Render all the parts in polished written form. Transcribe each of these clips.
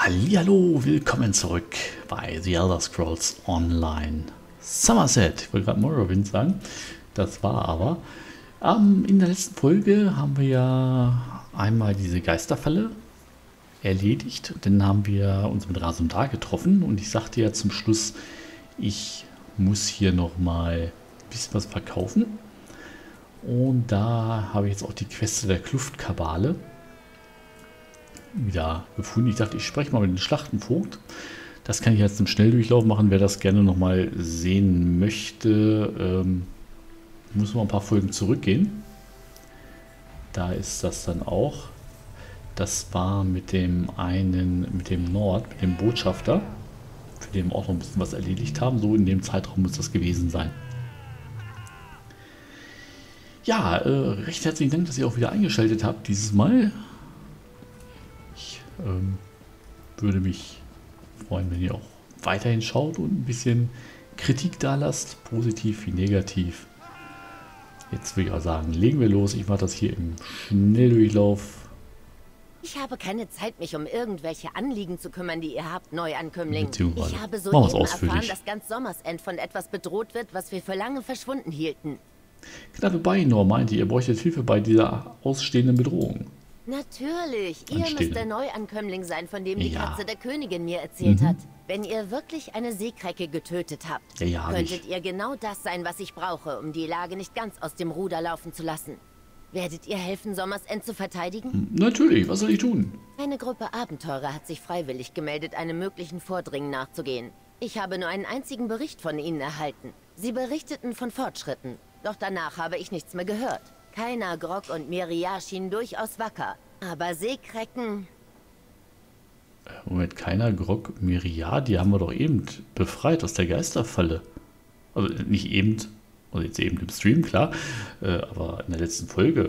Hallihallo, willkommen zurück bei The Elder Scrolls Online Somerset. Ich wollte gerade Morrowind sagen, das war aber. In der letzten Folge haben wir ja einmal diese Geisterfalle erledigt. Dann haben wir uns mit Rasundar getroffen und ich sagte ja zum Schluss, ich muss hier nochmal ein bisschen was verkaufen. Und da habe ich jetzt auch die Queste der Kluftkabale wieder gefunden. Ich dachte, ich spreche mal mit dem Schlachtenvogt. Das kann ich jetzt im Schnelldurchlauf machen. Wer das gerne nochmal sehen möchte, muss mal ein paar Folgen zurückgehen. Da ist das dann auch. Das war mit dem Nord, mit dem Botschafter, für den wir auch noch ein bisschen was erledigt haben. So in dem Zeitraum muss das gewesen sein. Ja, recht herzlichen Dank, dass ihr auch wieder eingeschaltet habt dieses Mal. Ich würde mich freuen, wenn ihr auch weiterhin schaut und ein bisschen Kritik da lasst, positiv wie negativ. Jetzt würde ich auch sagen, legen wir los. Ich mache das hier im Schnelldurchlauf. Ich habe keine Zeit, mich um irgendwelche Anliegen zu kümmern, die ihr habt, Neuankömmling. Ich habe soeben erfahren, dass ganz Sommersend von etwas bedroht wird, was wir für lange verschwunden hielten. Knappe Beinor meinte, ihr bräuchtet Hilfe bei dieser ausstehenden Bedrohung. Natürlich, ihr müsst der Neuankömmling sein, von dem die Katze der Königin mir erzählt hat. Wenn ihr wirklich eine Seekrecke getötet habt, könntet ihr genau das sein, was ich brauche, um die Lage nicht ganz aus dem Ruder laufen zu lassen. Werdet ihr helfen, Sommersend zu verteidigen? Natürlich, was soll ich tun? Eine Gruppe Abenteurer hat sich freiwillig gemeldet, einem möglichen Vordringen nachzugehen. Ich habe nur einen einzigen Bericht von ihnen erhalten. Sie berichteten von Fortschritten, doch danach habe ich nichts mehr gehört. Keiner, Grog und Miriam schienen durchaus wacker, aber Seekrecken... Moment, keiner, Grog, Miriam, die haben wir doch eben befreit aus der Geisterfalle. Also nicht eben, also jetzt eben im Stream, klar, aber in der letzten Folge.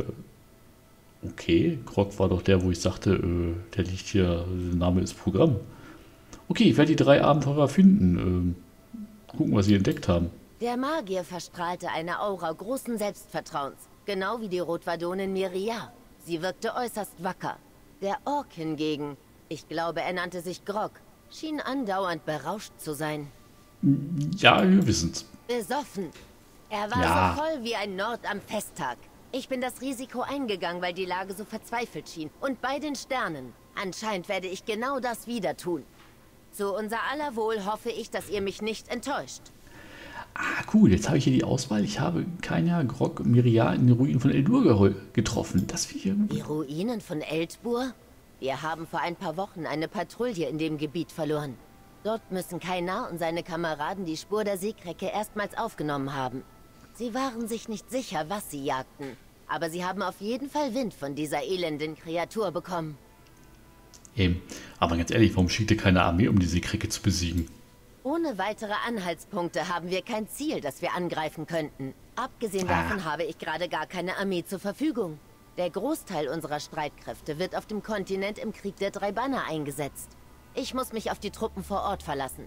Okay, Grog war doch der, wo ich sagte, der liegt hier, der Name ist Programm. Okay, ich werde die 3 Abenteurer finden, gucken, was sie entdeckt haben. Der Magier verstrahlte eine Aura großen Selbstvertrauens. Genau wie die Rotwadonin Miriam. Sie wirkte äußerst wacker. Der Ork hingegen, ich glaube, er nannte sich Grog, schien andauernd berauscht zu sein. Ja, wir wissen's. Besoffen. Er war so voll wie ein Nord am Festtag. Ich bin das Risiko eingegangen, weil die Lage so verzweifelt schien. Und bei den Sternen. Anscheinend werde ich genau das wieder tun. Zu unser aller Wohl hoffe ich, dass ihr mich nicht enttäuscht. Ah, cool, jetzt habe ich hier die Auswahl. Ich habe keiner, Grog, Miriam in den Ruinen von Eldburg getroffen. Das Die Ruinen von Eldburg? Wir haben vor ein paar Wochen eine Patrouille in dem Gebiet verloren. Dort müssen Kainar und seine Kameraden die Spur der Seekrecke erstmals aufgenommen haben. Sie waren sich nicht sicher, was sie jagten. Aber sie haben auf jeden Fall Wind von dieser elenden Kreatur bekommen. Eben. Aber ganz ehrlich, warum schickte keine Armee, um die Seekrecke zu besiegen? Ohne weitere Anhaltspunkte haben wir kein Ziel, das wir angreifen könnten. Abgesehen davon habe ich gerade gar keine Armee zur Verfügung. Der Großteil unserer Streitkräfte wird auf dem Kontinent im Krieg der 3 Banner eingesetzt. Ich muss mich auf die Truppen vor Ort verlassen.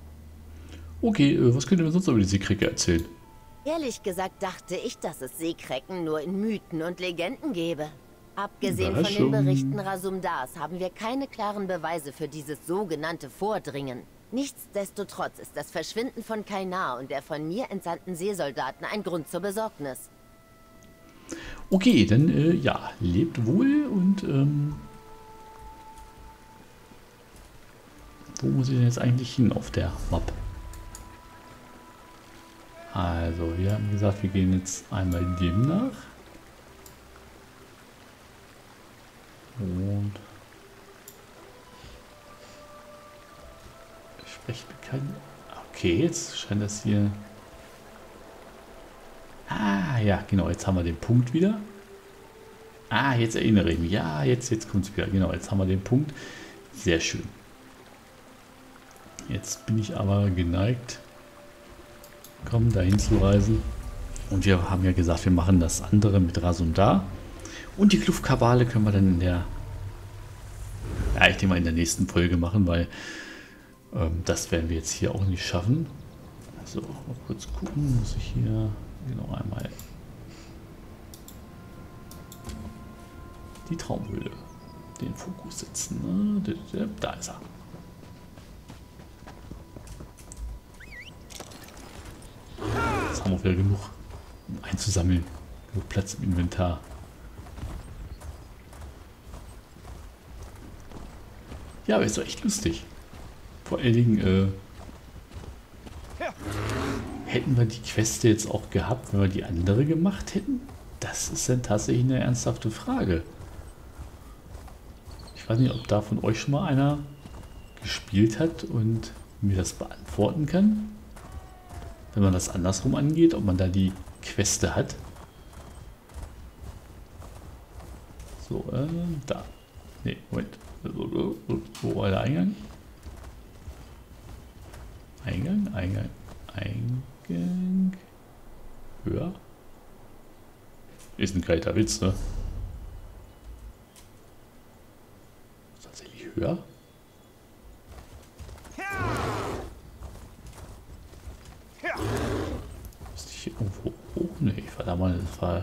Okay, was könnt ihr mir sonst über die Seekrecke erzählen? Ehrlich gesagt dachte ich, dass es Seekrecken nur in Mythen und Legenden gäbe. Abgesehen von den Berichten Rasumdars haben wir keine klaren Beweise für dieses sogenannte Vordringen. Nichtsdestotrotz ist das Verschwinden von Kainar und der von mir entsandten Seesoldaten ein Grund zur Besorgnis. Okay, dann ja, lebt wohl und wo muss ich denn jetzt eigentlich hin auf der Map? Also, wir haben gesagt, wir gehen jetzt einmal dem nach. Und sprecht bekannt. Okay, jetzt scheint das hier. Ah, ja, genau, jetzt haben wir den Punkt wieder. Ah, jetzt erinnere ich mich. Ja, jetzt kommt es wieder. Genau, jetzt haben wir den Punkt. Sehr schön. Jetzt bin ich aber geneigt, dahin zu reisen. Und wir haben ja gesagt, wir machen das andere mit Rasundar. Und die Kluftkabale können wir dann in der, ja, ich denke mal in der nächsten Folge machen, weil das werden wir jetzt hier auch nicht schaffen. So, mal kurz gucken, muss ich hier genau einmal die Traumhöhle den Fokus setzen. Ne? Da ist er. haben wir wieder genug, um einzusammeln. Genug Platz im Inventar. Ja, aber ist doch echt lustig. Vor allen Dingen, hätten wir die Queste jetzt auch gehabt, wenn wir die andere gemacht hätten? Das ist dann tatsächlich eine ernsthafte Frage. Ich weiß nicht, ob da von euch schon mal einer gespielt hat und mir das beantworten kann. Wenn man das andersrum angeht, ob man da die Queste hat. So, da. Ne, Moment. Wo war der Eingang? Eingang. Höher. Ist ein kalter Witz, ne? Tatsächlich höher? Ist die hier irgendwo hoch? Ne, ich war da mal. Das war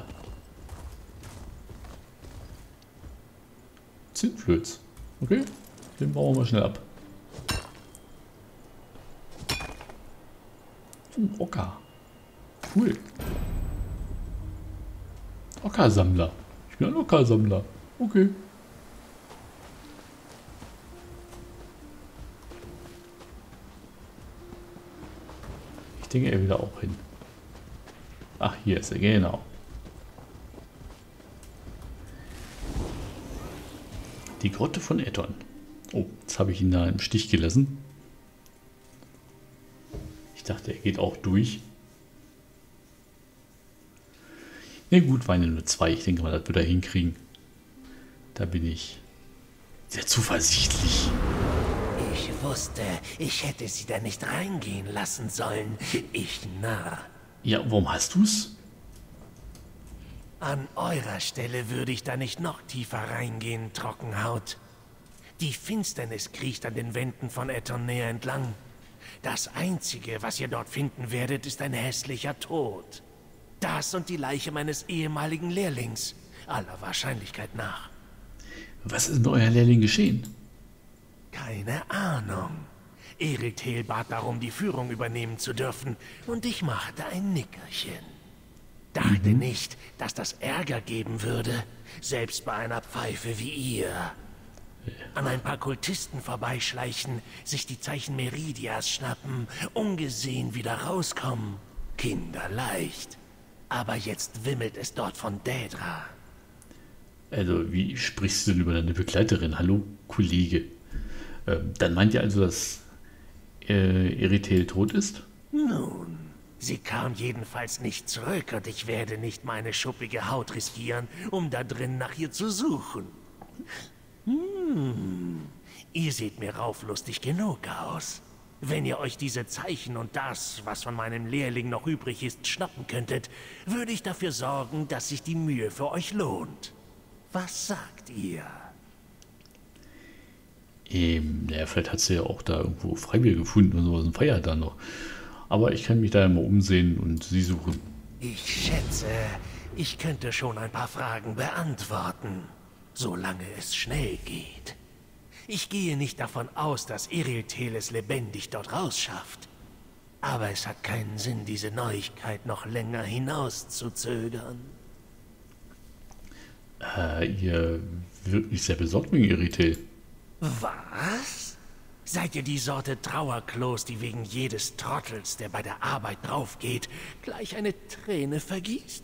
Zindflöz. Okay, den bauen wir mal schnell ab. Ocker. Cool. Ockersammler. Ich bin ein Ockersammler. Okay. Ich denke, er wieder auch hin. Ach, hier ist er, genau. Die Grotte von Etton. Oh, jetzt habe ich ihn da im Stich gelassen. Ich dachte, er geht auch durch. Na gut, waren ja nur 2. Ich denke mal, das wird er hinkriegen. Da bin ich sehr zuversichtlich. Ich wusste, ich hätte sie da nicht reingehen lassen sollen. Ich Narr. Ja, warum hast du's? An eurer Stelle würde ich da nicht noch tiefer reingehen, Trockenhaut. Die Finsternis kriecht an den Wänden von Etonner entlang. Das Einzige, was ihr dort finden werdet, ist ein hässlicher Tod. Das und die Leiche meines ehemaligen Lehrlings, aller Wahrscheinlichkeit nach. Was ist mit euer Lehrling geschehen? Keine Ahnung. Erithel bat darum, die Führung übernehmen zu dürfen, und ich machte ein Nickerchen. Dachte nicht, dass das Ärger geben würde, selbst bei einer Pfeife wie ihr. An ein paar Kultisten vorbeischleichen, sich die Zeichen Meridias schnappen, ungesehen wieder rauskommen. Kinderleicht. Aber jetzt wimmelt es dort von Daedra. Also, wie sprichst du denn über deine Begleiterin? Hallo, Kollege. Dann meint ihr also, dass Erithel tot ist? Nun, sie kam jedenfalls nicht zurück und ich werde nicht meine schuppige Haut riskieren, um da drin nach ihr zu suchen. Ihr seht mir rauflustig genug aus. Wenn ihr euch diese Zeichen und das, was von meinem Lehrling noch übrig ist, schnappen könntet, würde ich dafür sorgen, dass sich die Mühe für euch lohnt. Was sagt ihr? Ja, vielleicht hat sie ja auch da irgendwo Freibier gefunden oder sowas und feiert da noch. Aber ich kann mich da ja mal umsehen und sie suchen. Ich schätze, ich könnte schon ein paar Fragen beantworten, solange es schnell geht. Ich gehe nicht davon aus, dass Erithel es lebendig dort rausschafft. Aber es hat keinen Sinn, diese Neuigkeit noch länger hinauszuzögern. Ihr wirkt nicht sehr besorgt wegen Erithel. Was? Seid ihr die Sorte Trauerklos, die wegen jedes Trottels, der bei der Arbeit draufgeht, gleich eine Träne vergießt?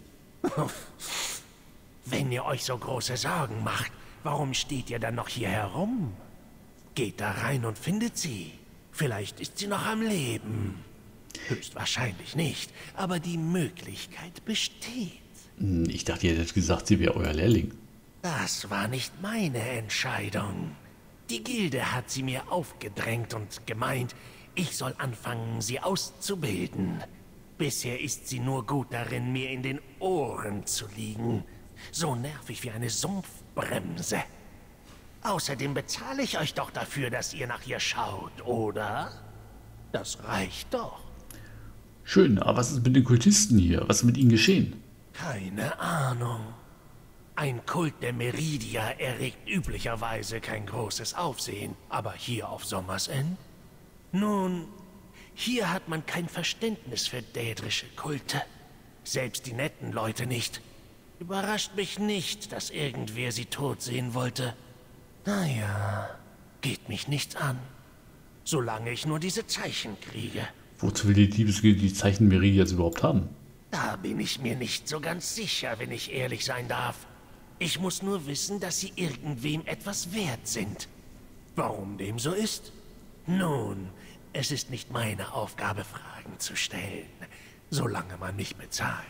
Wenn ihr euch so große Sorgen macht, warum steht ihr dann noch hier herum? Geht da rein und findet sie. Vielleicht ist sie noch am Leben. Höchstwahrscheinlich nicht, aber die Möglichkeit besteht. Ich dachte, ihr hättet gesagt, sie wäre euer Lehrling. Das war nicht meine Entscheidung. Die Gilde hat sie mir aufgedrängt und gemeint, ich soll anfangen, sie auszubilden. Bisher ist sie nur gut darin, mir in den Ohren zu liegen. So nervig wie eine Sumpfbremse. Außerdem bezahle ich euch doch dafür, dass ihr nach ihr schaut, oder? Das reicht doch. Schön, aber was ist mit den Kultisten hier? Was ist mit ihnen geschehen? Keine Ahnung. Ein Kult der Meridia erregt üblicherweise kein großes Aufsehen, aber hier auf Sommers End? Nun, Hier hat man kein Verständnis für dädrische Kulte. Selbst die netten Leute nicht. Überrascht mich nicht, dass irgendwer sie tot sehen wollte. Naja, geht mich nichts an. Solange ich nur diese Zeichen kriege. Wozu will die Diebesgilde die Zeichen Meridias überhaupt haben? Da bin ich mir nicht so ganz sicher, wenn ich ehrlich sein darf. Ich muss nur wissen, dass sie irgendwem etwas wert sind. Warum dem so ist? Nun, es ist nicht meine Aufgabe, Fragen zu stellen, solange man mich bezahlt.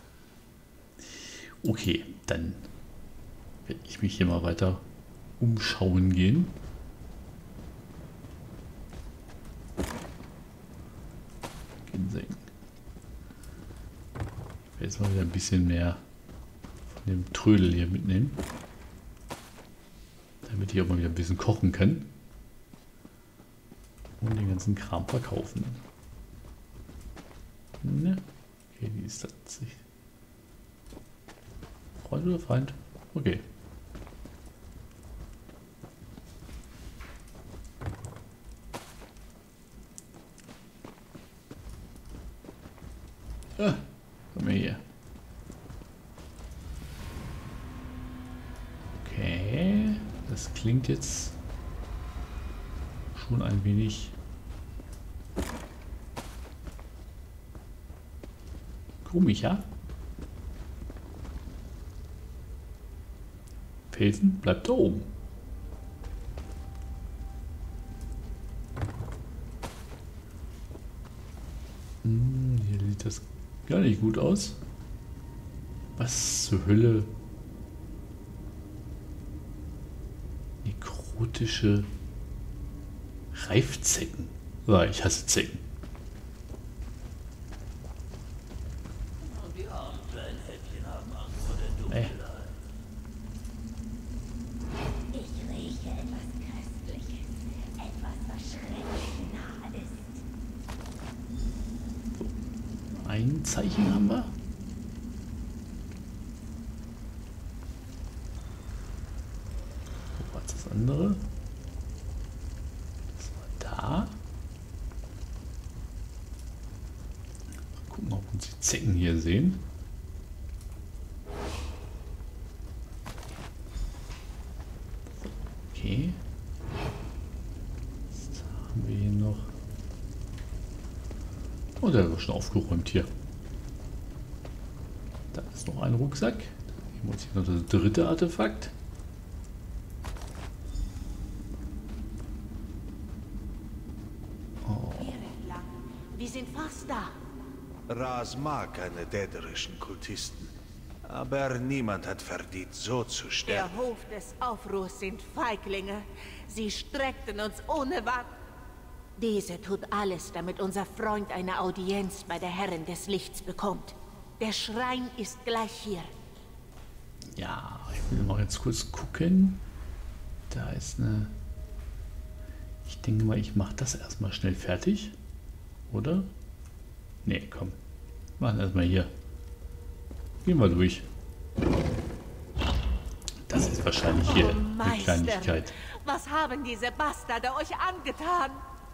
Okay, dann werde ich mich hier mal weiter umschauen gehen. Ginseng. Ich werde jetzt mal wieder ein bisschen mehr von dem Trödel hier mitnehmen, damit ich auch mal wieder ein bisschen kochen kann und den ganzen Kram verkaufen. Ne? Okay, wie ist das? Freund oder Feind? Okay. Ah, komm her hier. Okay, das klingt jetzt schon ein wenig komisch, ja? Felsen bleibt da oben. Hier sieht das gar nicht gut aus. Was zur Hölle? Nekrotische Reifzecken. Oh, ich hasse Zecken. Ey. Ich rieche etwas Köstliches, etwas, was schrecklich nah ist. Ein Zeichen haben wir. Wo war das andere? Das war da. Mal gucken, ob uns die Zecken hier sehen. Okay. Was haben wir hier noch? Oh, der wird schon aufgeräumt hier. Da ist noch ein Rucksack. Hier muss ich noch das dritte Artefakt. Oh. Wir sind fast da. Ras mag keine dädrischen Kultisten. Aber niemand hat verdient, so zu sterben. Der Hof des Aufruhrs sind Feiglinge. Sie streckten uns ohne Watt. Diese tut alles, damit unser Freund eine Audienz bei der Herrin des Lichts bekommt. Der Schrein ist gleich hier. Ja, ich will mal jetzt kurz gucken. Da ist eine... Ich denke mal, ich mache das erstmal schnell fertig. Oder? Nee, komm. Machen erstmal hier. Gehen wir durch. Das ist wahrscheinlich hier eine Meister, Kleinigkeit. was haben diese Bastarde euch angetan?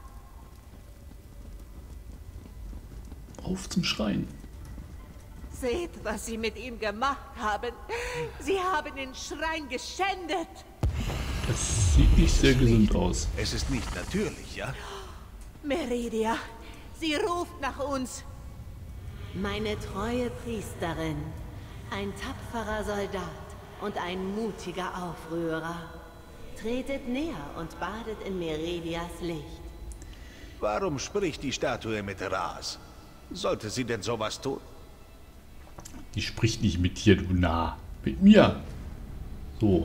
Auf zum Schrein. Seht, was sie mit ihm gemacht haben. Sie haben den Schrein geschändet. Das sieht nicht sehr gesund aus. Es ist nicht natürlich, ja? Meridia, sie ruft nach uns. Meine treue Priesterin, ein tapferer Soldat und ein mutiger Aufrührer. Tretet näher und badet in Meridias Licht. Warum spricht die Statue mit Ras? Sollte sie denn sowas tun? Die spricht nicht mit dir, du Narr. Mit mir. So.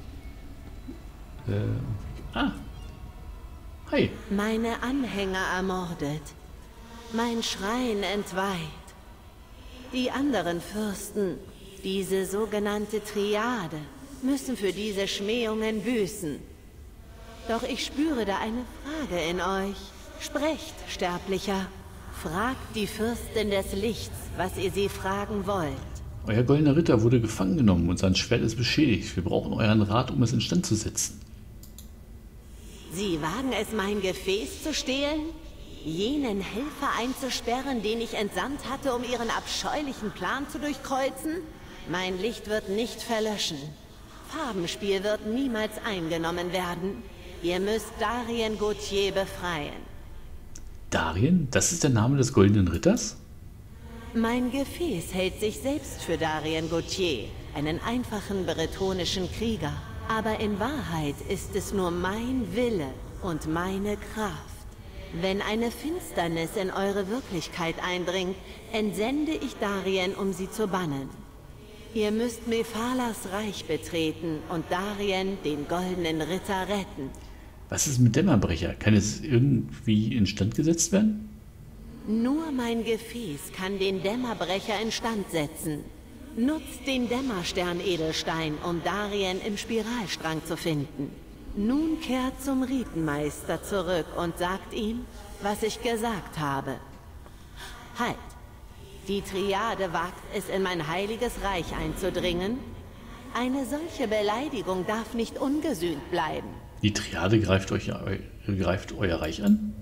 Hi. Meine Anhänger ermordet. Mein Schrein entweiht. Die anderen Fürsten, diese sogenannte Triade, müssen für diese Schmähungen büßen. Doch ich spüre da eine Frage in euch. Sprecht, Sterblicher. Fragt die Fürstin des Lichts, was ihr sie fragen wollt. Euer goldener Ritter wurde gefangen genommen und sein Schwert ist beschädigt. Wir brauchen euren Rat, um es instand zu setzen. Sie wagen es, mein Gefäß zu stehlen? Jenen Helfer einzusperren, den ich entsandt hatte, um ihren abscheulichen Plan zu durchkreuzen? Mein Licht wird nicht verlöschen. Farbenspiel wird niemals eingenommen werden. Ihr müsst Darien Gauthier befreien. Darien? Das ist der Name des Goldenen Ritters? Mein Gefäß hält sich selbst für Darien Gauthier, einen einfachen bretonischen Krieger. Aber in Wahrheit ist es nur mein Wille und meine Kraft. Wenn eine Finsternis in eure Wirklichkeit eindringt, entsende ich Darien, um sie zu bannen. Ihr müsst Mephalas Reich betreten und Darien, den Goldenen Ritter, retten. Was ist mit Dämmerbrecher? Kann es irgendwie instand gesetzt werden? Nur mein Gefäß kann den Dämmerbrecher instand setzen. Nutzt den Dämmerstern-Edelstein, um Darien im Spiralstrang zu finden. Nun kehrt zum Ritenmeister zurück und sagt ihm, was ich gesagt habe. Halt! Die Triade wagt es, in mein heiliges Reich einzudringen. Eine solche Beleidigung darf nicht ungesühnt bleiben. Die Triade greift euer Reich an?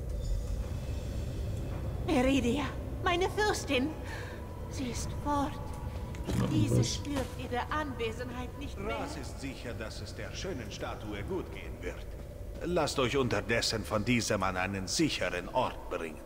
Meridia, meine Fürstin. Sie ist fort. Diese spürt ihre Anwesenheit nicht mehr. Ras ist sicher, dass es der schönen Statue gut gehen wird. Lasst euch unterdessen von diesem an einen sicheren Ort bringen.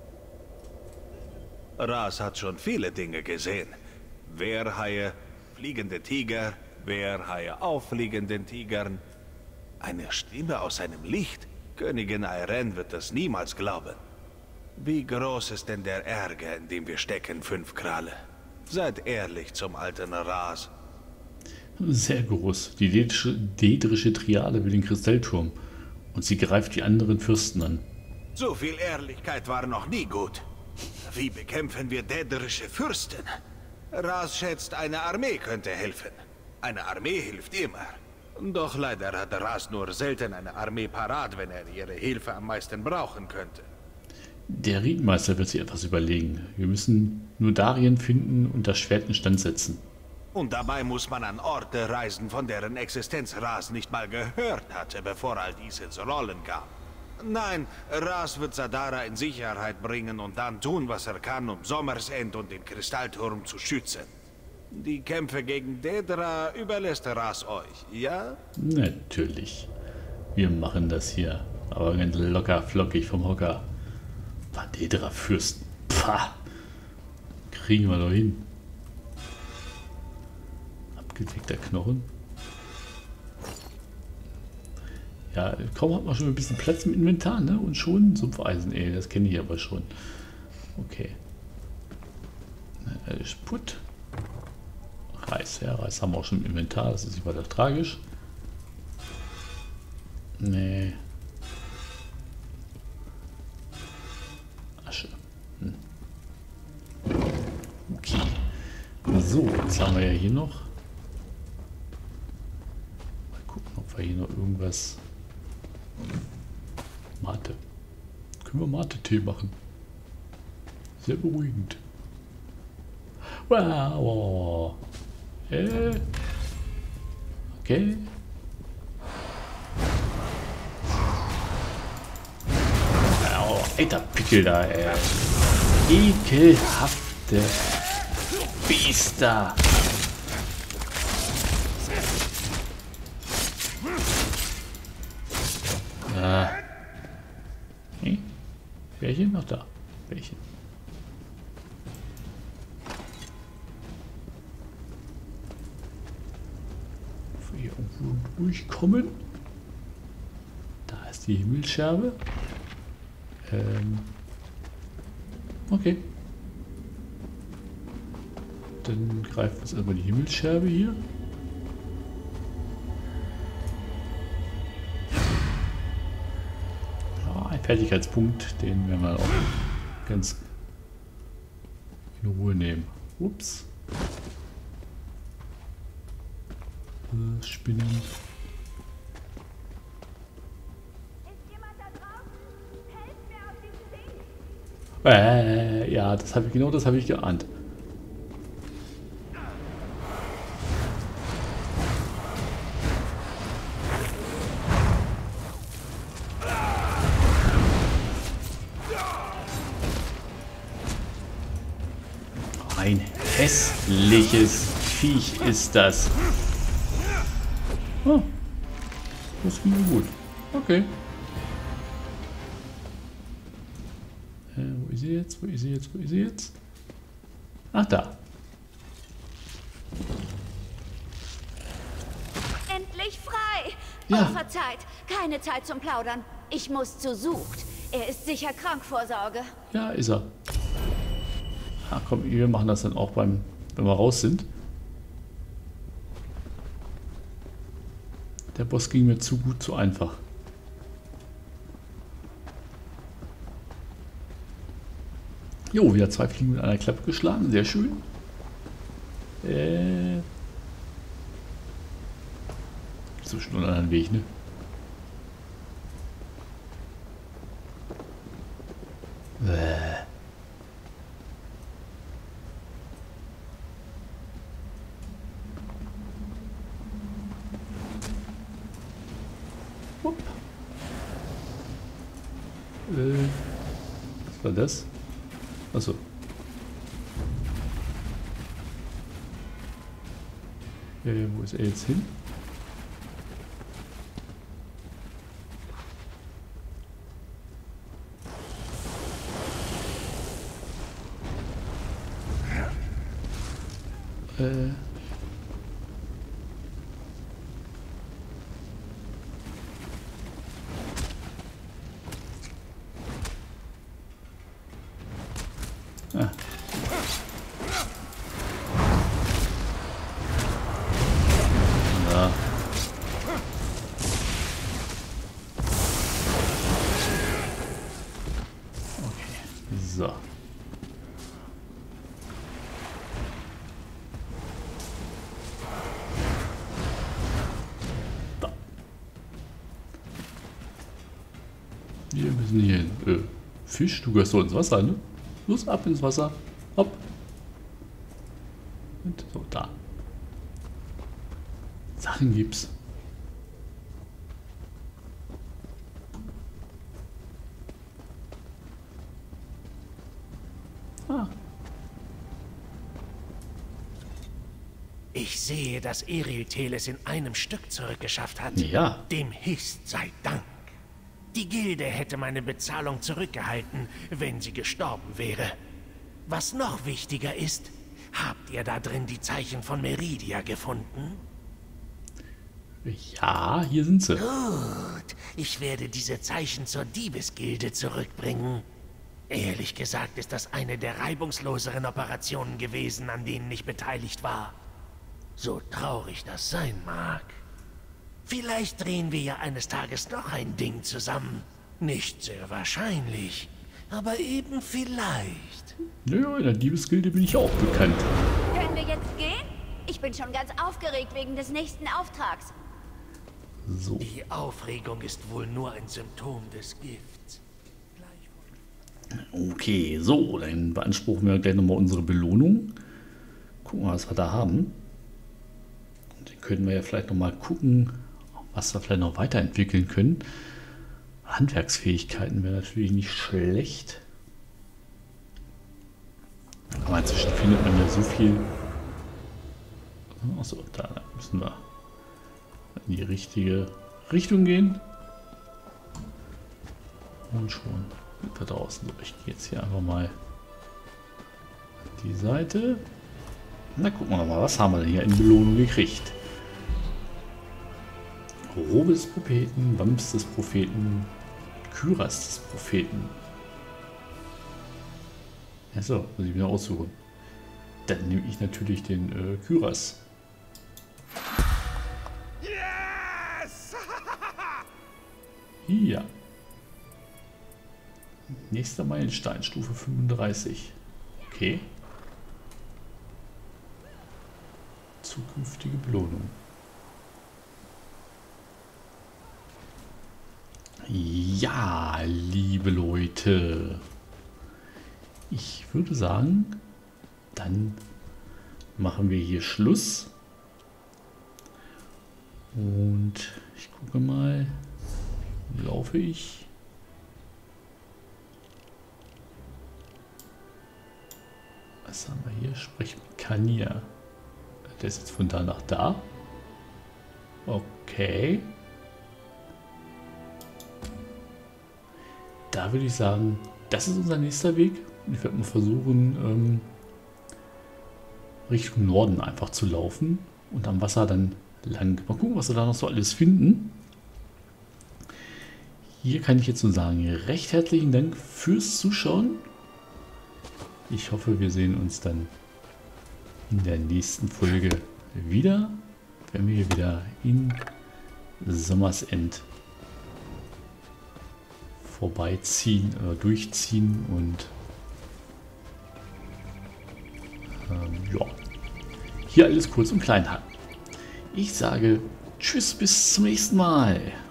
Ras hat schon viele Dinge gesehen. Wehrhaie, fliegende Tiger, Wehrhaie auf fliegenden Tigern. Eine Stimme aus einem Licht? Königin Ayren wird das niemals glauben. Wie groß ist denn der Ärger, in dem wir stecken, 5 Kralle? Seid ehrlich zum alten Ras. Sehr groß. Die daedrische Triade will den Kristallturm. Und sie greift die anderen Fürsten an. So viel Ehrlichkeit war noch nie gut. Wie bekämpfen wir daedrische Fürsten? Ras schätzt, eine Armee könnte helfen. Eine Armee hilft immer. Doch leider hat Ras nur selten eine Armee parat, wenn er ihre Hilfe am meisten brauchen könnte. Der Ritenmeister wird sich etwas überlegen. Wir müssen nur Darien finden und das Schwert instand setzen. Und dabei muss man an Orte reisen, von deren Existenz Ras nicht mal gehört hatte, bevor all dies ins Rollen kam. Nein, Ras wird Sadara in Sicherheit bringen und dann tun, was er kann, um Sommersend und den Kristallturm zu schützen. Die Kämpfe gegen Daedra überlässt Ras euch, ja? Natürlich. Wir machen das hier. Aber ganz locker flockig vom Hocker. Daedra Fürsten. Pah! Kriegen wir doch hin. Abgedeckter Knochen. Ja, kaum hat man schon ein bisschen Platz im Inventar, ne? Und schon Sumpfeisen, ey, das kenne ich aber schon. Okay. Putt. Reis, ja, Reis haben wir auch schon im Inventar, das ist nicht weiter tragisch. Nee. Asche. Okay. So, jetzt haben wir ja hier noch. Mal gucken, ob wir hier noch irgendwas. Mate. Können wir Mate-Tee machen? Sehr beruhigend. Wow. Okay. Oh, alter Pickel da, ey. Ekelhafte Biester. Hey. Welchen noch da? Welchen? Hier irgendwo durchkommen. Da ist die Himmelsscherbe. Okay. Dann greifen wir jetzt erstmal die Himmelsscherbe hier. Ja, ein Fertigkeitspunkt, den werden wir auch ganz in Ruhe nehmen. Ups. Spinnen. Ist jemand da draußen? Helft mir auf diesem Ding! Ja, das habe ich geahnt. Ein hässliches Viech ist das. Oh, das ging gut. Okay. Wo ist sie jetzt? Wo ist sie jetzt? Wo ist sie jetzt? Ach, da. Endlich frei! Ja. Oh, verzeiht. Keine Zeit zum Plaudern. Ich muss zu Sucht. Er ist sicher krank vor Sorge. Ja, ist er. Ach komm, wir machen das dann auch wenn wir raus sind. Der Boss ging mir zu gut, zu einfach. Jo, wieder 2 Fliegen mit einer Klappe geschlagen. Sehr schön. So schon einen anderen Weg, ne? Hopp. Was war das? Achso. Wo ist er jetzt hin? Ah. Ja. Okay, so. Da. Wir müssen hier hin. Fisch, du gehörst so ins Wasser, ne? Los, ab ins Wasser. Hopp. Und so, da. Sachen gibt's. Ah. Ich sehe, dass Eriltel es in einem Stück zurückgeschafft hat. Ja. Dem Hist sei Dank. Die Gilde hätte meine Bezahlung zurückgehalten, wenn sie gestorben wäre. Was noch wichtiger ist, habt ihr da drin die Zeichen von Meridia gefunden? Ja, hier sind sie. Gut, ich werde diese Zeichen zur Diebesgilde zurückbringen. Ehrlich gesagt ist das eine der reibungsloseren Operationen gewesen, an denen ich beteiligt war. So traurig das sein mag. Vielleicht drehen wir ja eines Tages noch ein Ding zusammen. Nicht sehr wahrscheinlich, aber eben vielleicht. Naja, in der Diebesgilde bin ich auch bekannt. Können wir jetzt gehen? Ich bin schon ganz aufgeregt wegen des nächsten Auftrags. So. Die Aufregung ist wohl nur ein Symptom des Gifts. Okay, so, dann beanspruchen wir gleich nochmal unsere Belohnung. Gucken wir, was wir da haben. Und dann können wir ja vielleicht nochmal gucken, was wir vielleicht noch weiterentwickeln können. Handwerksfähigkeiten wäre natürlich nicht schlecht. Aber inzwischen findet man ja so viel. Achso, da müssen wir in die richtige Richtung gehen. Und schon sind wir draußen. So, ich gehe jetzt hier einfach mal an die Seite. Na, gucken wir nochmal, was haben wir denn hier in Belohnung gekriegt? Robe des Propheten, Wams des Propheten, Kyras des Propheten. Achso, muss ich wieder aussuchen. Dann nehme ich natürlich den Kyras. Yes! Ja. Nächster Meilenstein, Stufe 35. Okay. Zukünftige Belohnung. Ja, liebe Leute. Ich würde sagen, dann machen wir hier Schluss. Und ich gucke mal, wie laufe ich? Was haben wir hier? Sprich mit Kania. Der ist jetzt von da nach da. Okay. Da würde ich sagen, das ist unser nächster Weg. Ich werde mal versuchen, Richtung Norden einfach zu laufen und am Wasser dann lang. Mal gucken, was wir da noch so alles finden. Hier kann ich jetzt nur sagen, recht herzlichen Dank fürs Zuschauen. Ich hoffe, wir sehen uns dann in der nächsten Folge wieder, wenn wir wieder in Summer's End vorbeiziehen oder durchziehen und ja, hier alles kurz und klein halten. Ich sage tschüss, bis zum nächsten Mal.